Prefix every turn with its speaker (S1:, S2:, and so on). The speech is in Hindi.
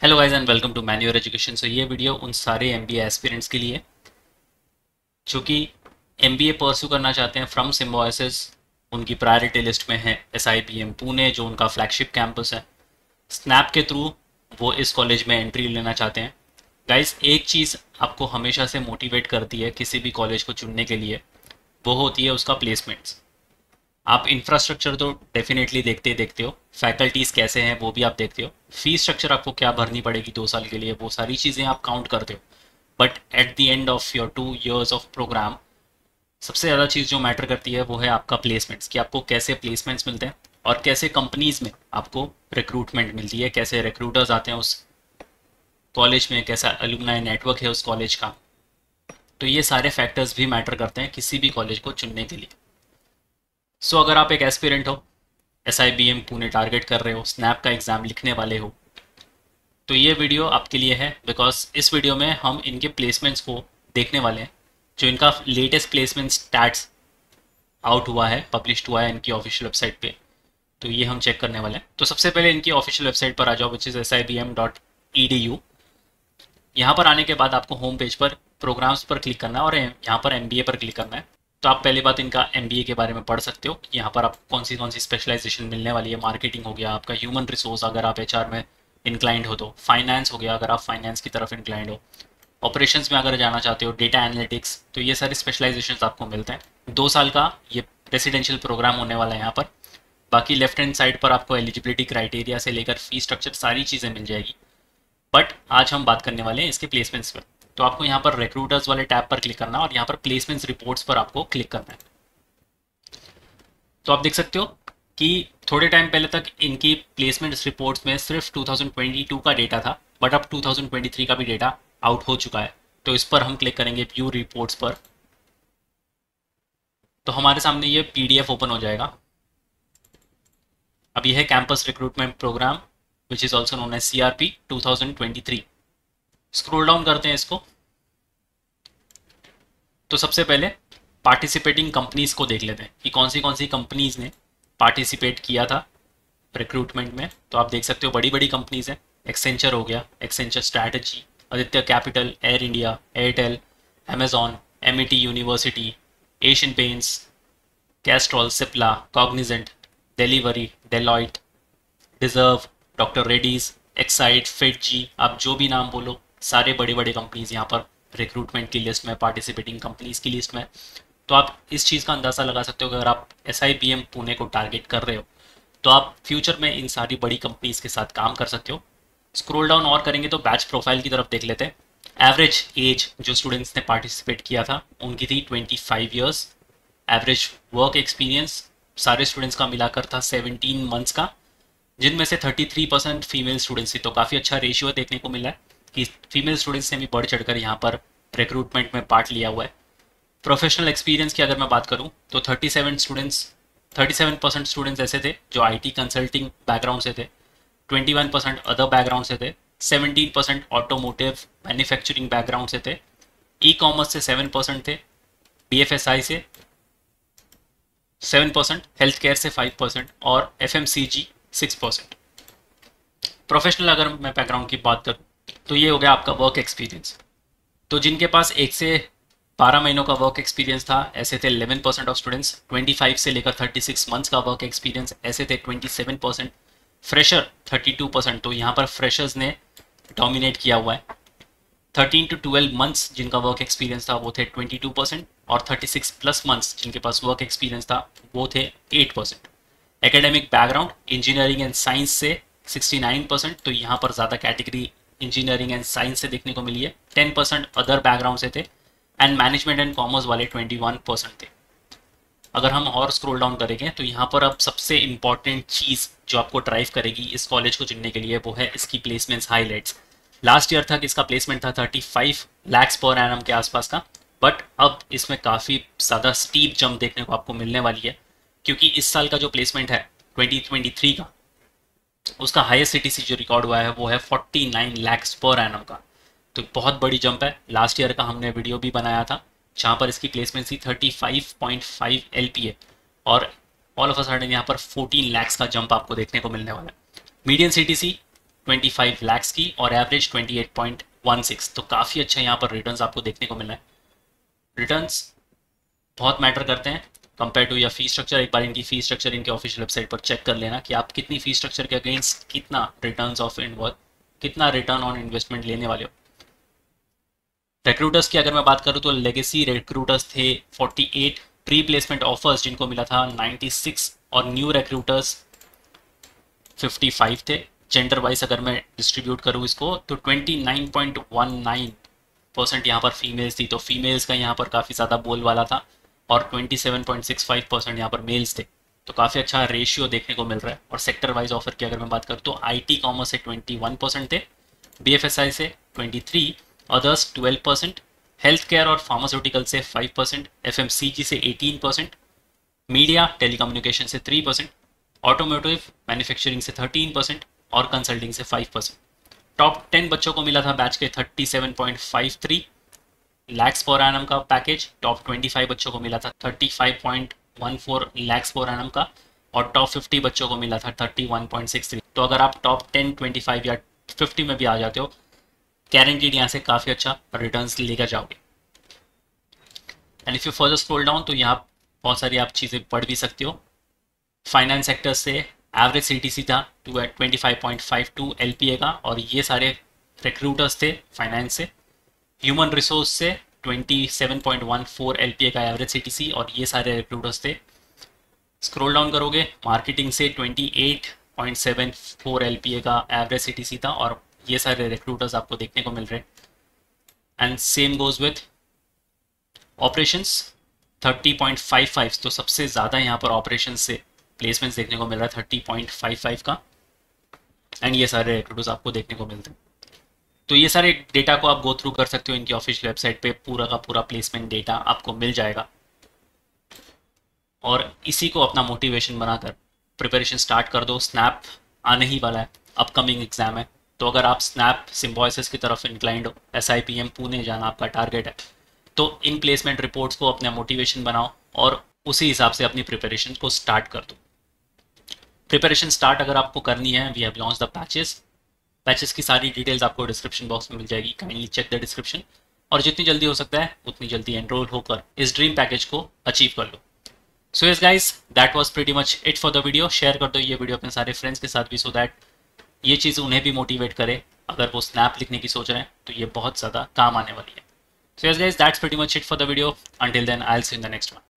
S1: Hello guys and welcome to man your education. So ये वीडियो उन सारे एमबीए एस्पिरेंट्स के लिए जो कि एमबीए परस्यू करना चाहते हैं फ्रॉम सिम्बोसिस। उनकी प्रायोरिटी लिस्ट में है एसआईबीएम पुणे, जो उनका फ्लैगशिप कैंपस है। स्नैप के थ्रू वो इस कॉलेज में एंट्री लेना चाहते हैं। गाइस, एक चीज़ आपको हमेशा से मोटिवेट करती है किसी भी कॉलेज को चुनने के लिए, वो होती है उसका प्लेसमेंट्स। आप इंफ्रास्ट्रक्चर तो डेफिनेटली देखते हो, फैकल्टीज़ कैसे हैं वो भी आप देखते हो, फीस स्ट्रक्चर आपको क्या भरनी पड़ेगी 2 साल के लिए, वो सारी चीज़ें आप काउंट करते हो। But at the end of your 2 years of program, सबसे ज़्यादा चीज़ जो मैटर करती है वो है आपका प्लेसमेंट्स, कि आपको कैसे प्लेसमेंट्स मिलते हैं और कैसे कंपनीज़ में आपको रिक्रूटमेंट मिलती है, कैसे रिक्रूटर्स आते हैं उस कॉलेज में, कैसा अलुमनाई नेटवर्क है उस कॉलेज का। तो ये सारे फैक्टर्स भी मैटर करते हैं किसी भी कॉलेज को चुनने के लिए। सो अगर आप एक एस्पिरेंट हो, एसआईबीएम पुणे टारगेट कर रहे हो, स्नैप का एग्ज़ाम लिखने वाले हो, तो ये वीडियो आपके लिए है। बिकॉज इस वीडियो में हम इनके प्लेसमेंट्स को देखने वाले हैं, जो इनका लेटेस्ट प्लेसमेंट स्टैट्स आउट हुआ है, पब्लिश्ड हुआ है इनकी ऑफिशियल वेबसाइट पे। तो ये हम चेक करने वाले हैं। तो सबसे पहले इनकी ऑफिशियल वेबसाइट पर आ जाओ, विच इज़ SIBM.edu। यहाँ पर आने के बाद आपको होम पेज पर प्रोग्राम्स पर क्लिक करना है और यहाँ पर MBA पर क्लिक करना है। तो आप पहली बात इनका MBA के बारे में पढ़ सकते हो। यहाँ पर आपको कौन सी स्पेशलाइजेशन मिलने वाली है। मार्केटिंग हो गया, आपका ह्यूमन रिसोर्स अगर आप HR में इंक्लाइंड हो तो, फाइनेंस हो गया अगर आप फाइनेंस की तरफ इंक्लाइंड हो, ऑपरेशंस में अगर जाना चाहते हो, डेटा एनालिटिक्स, तो ये सारे स्पेशलाइजेशंस आपको मिलते हैं। 2 साल का ये रेसिडेंशियल प्रोग्राम होने वाला है यहाँ पर। बाकी लेफ्ट हैंड साइड पर आपको एलिजिबिलिटी क्राइटेरिया से लेकर फीस स्ट्रक्चर सारी चीज़ें मिल जाएगी। बट आज हम बात करने वाले हैं इसके प्लेसमेंट्स पर। तो आपको यहाँ पर रिक्रूटर्स वाले टैब पर क्लिक करना है और यहाँ पर प्लेसमेंट्स रिपोर्ट्स पर आपको क्लिक करना है। तो आप देख सकते हो कि थोड़े टाइम पहले तक इनकी प्लेसमेंट्स रिपोर्ट्स में सिर्फ 2022 का डेटा था, बट अब 2023 का भी डेटा आउट हो चुका है। तो इस पर हम क्लिक करेंगे व्यू रिपोर्ट्स पर, तो हमारे सामने ये PDF ओपन हो जाएगा। अब यह है campus recruitment program which is also known as CRP 2023। Scroll down करते हैं इसको। तो सबसे पहले पार्टिसिपेटिंग कंपनीज को देख लेते हैं कि कौन सी कंपनीज ने पार्टिसिपेट किया था रिक्रूटमेंट में। तो आप देख सकते हो बड़ी बड़ी कंपनीज हैं। एक्सेंचर हो गया, Accenture strategy, Aditya capital, Air India, Airtel, Amazon, MIT university, Asian Paints, Castrol, Cipla, Cognizant, delivery, Deloitte, डिजर्व, डॉक्टर रेडीज, एक्साइड, फिटजी, आप जो भी नाम बोलो, सारे बड़े बड़े कंपनीज यहाँ पर रिक्रूटमेंट की लिस्ट में, पार्टिसिपेटिंग कंपनीज की लिस्ट में। तो आप इस चीज़ का अंदाज़ा लगा सकते हो कि अगर आप SIBM पुणे को टारगेट कर रहे हो तो आप फ्यूचर में इन सारी बड़ी कंपनीज के साथ काम कर सकते हो। स्क्रॉल डाउन और करेंगे तो बैच प्रोफाइल की तरफ देख लेते हैं। एवरेज एज जो स्टूडेंट्स ने पार्टिसिपेट किया था उनकी थी 25 ईयर्स। एवरेज वर्क एक्सपीरियंस सारे स्टूडेंट्स का मिलाकर था 17 मंथ्स का, जिनमें से 33% फीमेल स्टूडेंट्स थी। तो काफ़ी अच्छा रेशियो देखने को मिला है कि फीमेल स्टूडेंट्स ने भी बढ़ चढ़कर यहाँ पर रिक्रूटमेंट में पार्ट लिया हुआ है। प्रोफेशनल एक्सपीरियंस की अगर मैं बात करूँ तो 37% स्टूडेंट्स ऐसे थे जो IT कंसल्टिंग बैकग्राउंड से थे, 21% अदर बैकग्राउंड से थे, 17% ऑटोमोटिव मैन्युफैक्चरिंग बैकग्राउंड से थे, E-कॉमर्स से 7% थे, BFSI से 7%, हेल्थ केयर से 5% और FMCG 6%। प्रोफेशनल अगर मैं बैकग्राउंड की बात करूँ तो ये हो गया आपका वर्क एक्सपीरियंस। तो जिनके पास 1 से 12 महीनों का वर्क एक्सपीरियंस था ऐसे थे 11% ऑफ स्टूडेंट्स, 25 से लेकर 36 मंथ्स का वर्क एक्सपीरियंस ऐसे थे 27%, फ्रेशर 32%। तो यहाँ पर फ्रेशर्स ने डोमिनेट किया हुआ है। 13 to 12 मंथ्स जिनका वर्क एक्सपीरियंस था वो थे 22% और 36 प्लस मंथ्स जिनके पास वर्क एक्सपीरियंस था वो थे 8%। Academic background engineering and science से 69%, तो यहाँ पर ज़्यादा कैटेगरी इंजीनियरिंग एंड साइंस से देखने को मिली है। 10% अदर बैकग्राउंड से थे एंड मैनेजमेंट एंड कॉमर्स वाले 21% थे। अगर हम और स्क्रॉल डाउन करेंगे तो यहाँ पर अब सबसे इंपॉर्टेंट चीज़ जो आपको ड्राइव करेगी इस कॉलेज को चुनने के लिए वो है इसकी प्लेसमेंट्स हाईलाइट्स। लास्ट ईयर तक इसका प्लेसमेंट था 35 लाख्स पर एनम के आसपास का, बट अब इसमें काफ़ी ज़्यादा स्टीप जंप देखने को आपको मिलने वाली है, क्योंकि इस साल का जो प्लेसमेंट है 2023 का, उसका हाईएस्ट CTC जो रिकॉर्ड हुआ है वो है 49 लाख्स पर एनम का। तो बहुत बड़ी जंप है। लास्ट ईयर का हमने वीडियो भी बनाया था जहाँ पर इसकी प्लेसमेंट थी 35.5 LPA और ऑल ऑफ अ सडन यहाँ पर 14 लाख्स का जंप आपको देखने को मिलने वाला है। मीडियन CTC 25 lakhs की और एवरेज 28.16। तो काफ़ी अच्छा यहाँ पर रिटर्न्स आपको देखने को मिल रहा है। रिटर्न्स बहुत मैटर करते हैं कंपेयर टू या फी स्ट्रक्चर। एक बार इनकी फी स्ट्रक्चर इनके ऑफिशियल वेबसाइट पर चेक कर लेना कि आप कितनी फी स्ट्रक्चर के अगेंस्ट कितना कितना रिटर्न ऑन इन्वेस्टमेंट लेने वाले हो। रिक्रूटर्स की अगर मैं बात करूँ तो लेगेसी रिक्रूटर्स थे 48, प्री प्लेसमेंट ऑफर्स जिनको मिला था 96 और न्यू रिक्रूटर्स 55 थे। जेंडर वाइज अगर मैं डिस्ट्रीब्यूट करूँ इसको तो 29.19% यहाँ पर फीमेल्स थी, तो फीमेल्स का यहाँ पर काफ़ी ज़्यादा बोल वाला था और 27.65% यहाँ पर मेल्स थे। तो काफ़ी अच्छा रेशियो देखने को मिल रहा है। और सेक्टर वाइज ऑफर की अगर मैं बात करूँ तो आईटी कॉमर्स से 21% थे, बीएफएसआई से 23, अदर्स 12%, हेल्थ केयर और फार्मास्यूटिकल से 5%, एफएमसीजी से 18%, मीडिया टेलीकम्युनिकेशन से 3%, ऑटोमोटिव मैन्युफैक्चरिंग से 13% और कंसल्टिंग से 5%। टॉप 10 बच्चों को मिला था बैच के 37.53 लैक्स पर एनम का पैकेज। टॉप 25 बच्चों को मिला था 35.14 लैक्स पर एनम का और टॉप 50 बच्चों को मिला था 31.63। तो अगर आप टॉप 10, 25 या 50 में भी आ जाते हो, गारंटीड यहाँ से काफ़ी अच्छा रिटर्न्स लेकर जाओगे। And if you further scroll down तो यहाँ बहुत सारी आप चीज़ें पढ़ भी सकते हो। फाइनेंस सेक्टर से एवरेज सीटीसी था 25.52 एलपीए का और ये सारे रिक्रूटर्स थे फाइनेंस से। ह्यूमन रिसोर्स से 27.14 एलपीए का एवरेज सीटीसी और ये सारे रिक्रूटर्स थे। स्क्रॉल डाउन करोगे मार्केटिंग से 28.74 एलपीए का एवरेज सीटीसी था और ये सारे रिक्रूटर्स आपको देखने को मिल रहे हैं। And same goes with operations 30.55, तो सबसे ज़्यादा यहाँ पर ऑपरेशंस से प्लेसमेंट्स देखने को मिल रहा है 30.55 का। एंड ये सारे रिक्रूटर्स आपको देखने को मिलते हैं। तो ये सारे डेटा को आप गो थ्रू कर सकते हो इनकी ऑफिशियल वेबसाइट पे, पूरा का पूरा प्लेसमेंट डेटा आपको मिल जाएगा। और इसी को अपना मोटिवेशन बनाकर प्रिपरेशन स्टार्ट कर दो। स्नैप आने ही वाला है, अपकमिंग एग्जाम है, तो अगर आप स्नैप सिम्बॉयसिस की तरफ इंक्लाइंड हो, SIPM पुणे जाना आपका टारगेट है, तो इन प्लेसमेंट रिपोर्ट्स को अपना मोटिवेशन बनाओ और उसी हिसाब से अपनी प्रिपरेशन को स्टार्ट कर दो। प्रिपरेशन स्टार्ट अगर आपको करनी है, we have launch the patches की सारी डिटेल्स आपको डिस्क्रिप्शन बॉक्स में मिल जाएगी, काइंडली चेक द डिस्क्रिप्शन और जितनी जल्दी हो सकता है उतनी जल्दी एनरोल होकर इस ड्रीम पैकेज को अचीव कर लो। So yes guys, that was pretty much it for the video. Share कर दो ये वीडियो अपने सारे फ्रेंड्स के साथ भी, सो दैट ये चीज़ उन्हें भी मोटिवेट करे। अगर वो स्नैप लिखने की सोच रहे हैं तो ये बहुत ज़्यादा काम आने वाली है। So yes guys, that's pretty much it for the video. Until then I will see you in the next one.